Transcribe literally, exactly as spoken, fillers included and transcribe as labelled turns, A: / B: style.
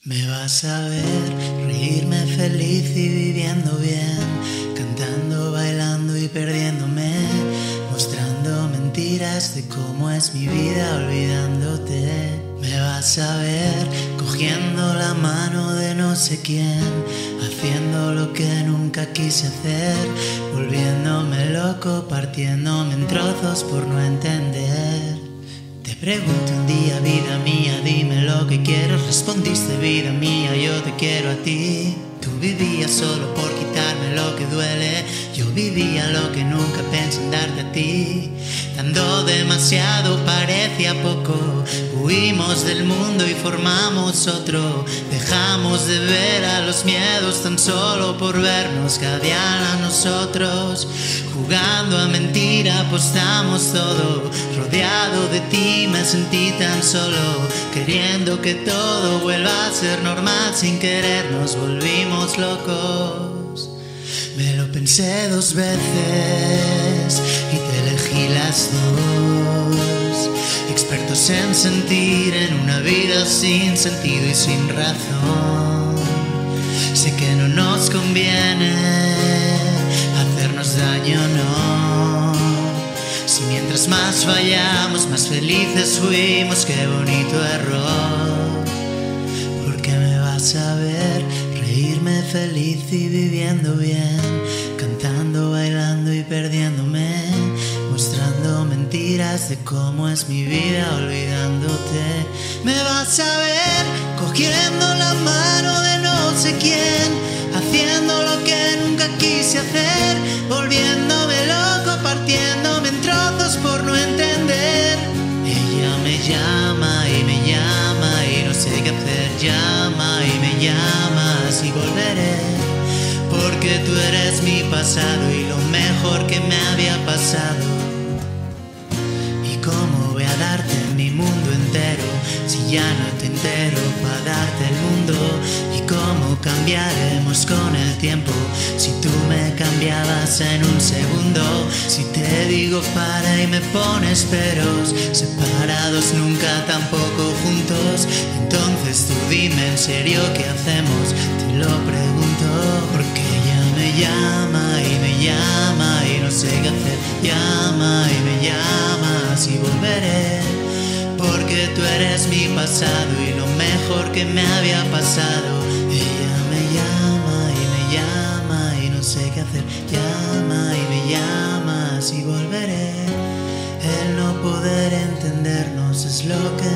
A: Me vas a ver reírme feliz y viviendo bien, cantando, bailando y perdiéndome, mostrando mentiras de cómo es mi vida olvidándote. Me vas a ver cogiendo la mano de no sé quién, haciendo lo que nunca quise hacer, volviéndome loco, partiéndome en trozos por no entender. Te pregunté un día, vida mía, dime lo que quieres. Respondiste, vida mía, yo te quiero a ti. Tú vivías solo por quitarme lo que duele, yo vivía lo que nunca pensé en darte a ti. Dando demasiado parecía poco, huimos del mundo y formamos otro. Dejamos de ver a los miedos tan solo por vernos cada día a nosotros. Jugando a mentira apostamos todo, rodeado de ti me sentí tan solo, queriendo que todo vuelva a ser normal, sin querer nos volvimos locos. Me lo pensé dos veces y te elegí las dos, expertos en sentir en una vida sin sentido y sin razón. Sé que no nos conviene hacernos daño, no. Si mientras más fallamos, más felices fuimos, qué bonito error. Porque me vas a ver reírme feliz y viviendo bien, cantando, bailando y perdiéndome, mostrando mentiras de cómo es mi vida olvidándote. Me vas a ver cogiendo la mano de no sé quién, haciendo lo que nunca quise hacer, volviéndome loco, partiéndome en trozos por no entender. Ella me llama y me llama y no sé qué hacer, llama y me llamas y volveré, porque tú eres mi pasado y lo mejor que me había pasado. ¿Y cómo voy a darte mi mundo entero si ya no te entero para darte el mundo? ¿Y cómo cambiaremos con el tiempo si tú me cambiabas en un segundo? Si te digo para y me pones peros, separados nunca tampoco juntos, entonces tú dime en serio qué hacemos, te lo pregunto. Porque ella me llama y me llama y no sé qué hacer, llama y me llamas y volveré, porque tú eres mi pasado y lo mejor que me había pasado. Ella me llama y me llama y no sé qué hacer, llama y me llamas y volveré. El no poder entendernos es lo que